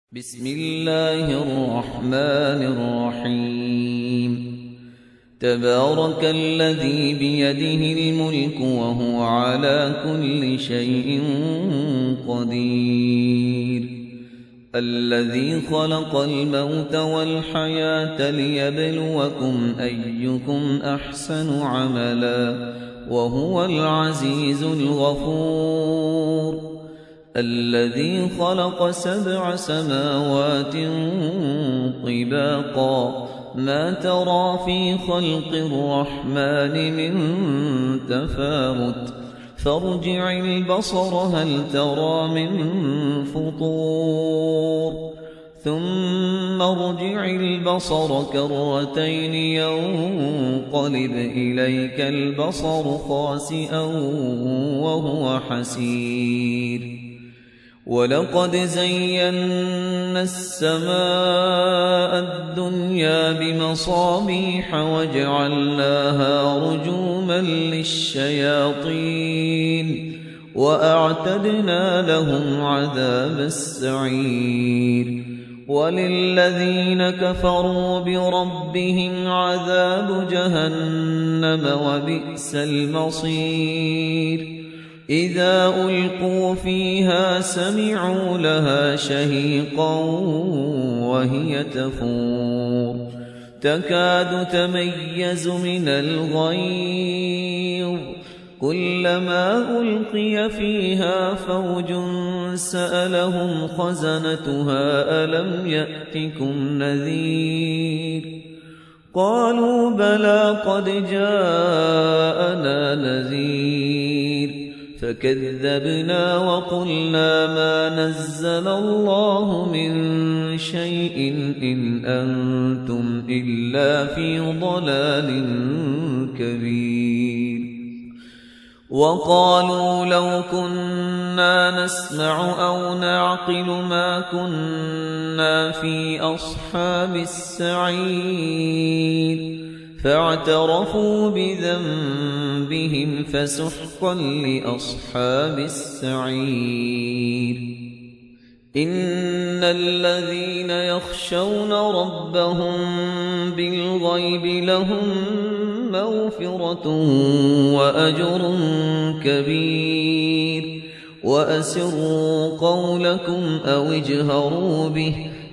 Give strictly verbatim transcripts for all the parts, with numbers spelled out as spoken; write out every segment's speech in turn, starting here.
بسم الله الرحمن الرحيم. تبارك الذي بيده الملك وهو على كل شيء قدير، الذي خلق الموت والحياة ليبلوكم أيكم أحسن عملا وهو العزيز الغفور، الذي خلق سبع سماوات طباقا ما ترى في خلق الرحمن من تفاوت فارجع البصر هل ترى من فطور ثم ارجع البصر كرتين ينقلب إليك البصر خاسئا وهو حسير. ولقد زينا السماء الدنيا بمصابيح وجعلناها رجوما للشياطين وأعتدنا لهم عذاب السعير. وللذين كفروا بربهم عذاب جهنم وبئس المصير. إذا ألقوا فيها سمعوا لها شهيقا وهي تفور تكاد تميز من الغيظ كلما ألقي فيها فوج سألهم خزنتها ألم يأتكم نذير قالوا بلى قد جاءنا نذير فكذبنا وقلنا ما نزل الله من شيء إن أنتم إلا في ضلال كبير. وقالوا لو كنا نسمع أو نعقل ما كنا في أصحاب السعير فاعترفوا بذنبهم فسحقا لأصحاب السعير. إن الذين يخشون ربهم بالغيب لهم مغفرة وأجر كبير. وأسروا قولكم أو اجهروا به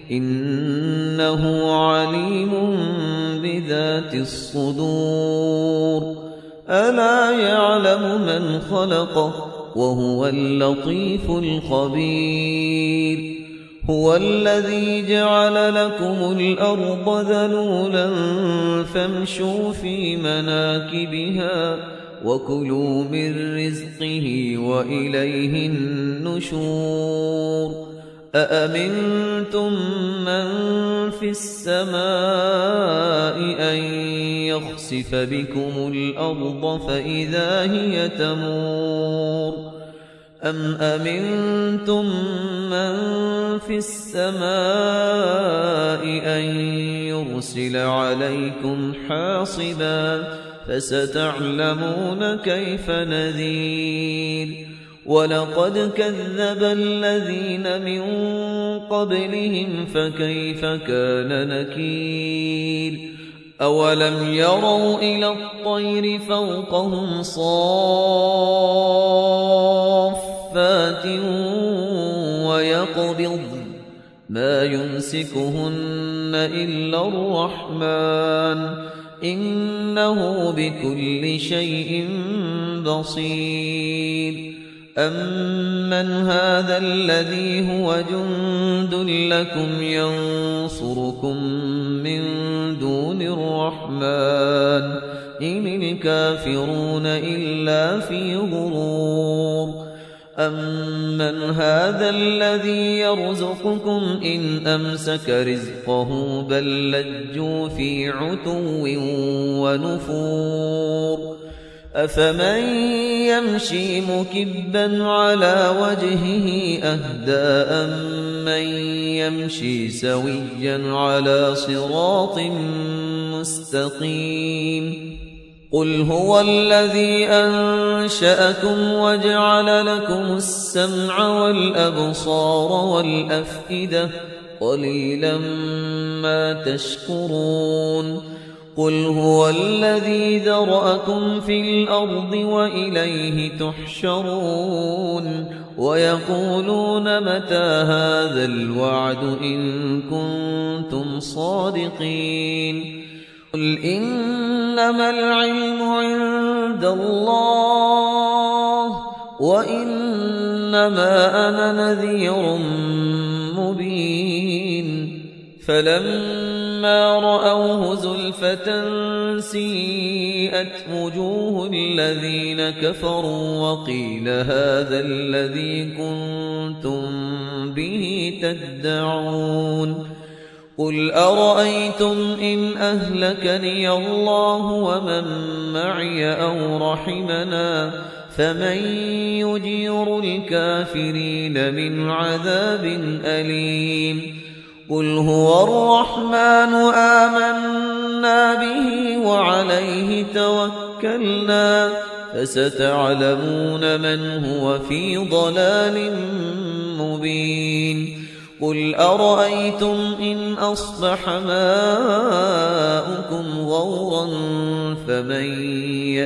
إنه عليم بذات الصدور. ألا يعلم من خلق وهو اللطيف الخبير. هو الذي جعل لكم الأرض ذلولا فامشوا في مناكبها وكلوا من رزقه وإليه النشور. أأمنتم من في السماء أن يخسف بكم الأرض فإذا هي تمور أم أمنتم من في السماء أن يرسل عليكم حاصبا فستعلمون كيف نذير. ولقد كذب الذين من قبلهم فكيف كان نكير. أولم يروا إلى الطير فوقهم صافات ويقبض ما يمسكهن إلا الرحمن إنه بكل شيء بصير. أمن هذا الذي هو جند لكم ينصركم من دون الرحمن إن الكافرون إلا في غرور. أمن هذا الذي يرزقكم إن أمسك رزقه بل لجوا في عتو ونفور. أفمن يمشي مكبا على وجهه أهدى أمن يمشي سويا على صراط مستقيم. قل هو الذي أنشأكم وجعل لكم السمع والأبصار والأفئدة قليلا ما تشكرون قل هو الذي ذرأكم في الأرض وإليه تحشرون ويقولون متى هذا الوعد إن كنتم صادقين قل إنما العلم عند الله وإنما أنا نذير مبين فلما رأوه زلفة سيئت وجوه الذين كفروا وقيل هذا الذي كنتم به تدعون قل أرأيتم إن أهلكني الله ومن معي أو رحمنا فمن يجير الكافرين من عذاب أليم قل هو الرحمن آمنا به وعليه توكلنا فستعلمون من هو في ضلال مبين قل أرأيتم إن أصبح ماؤكم غورا فمن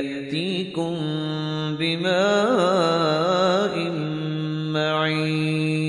يأتيكم بماء معين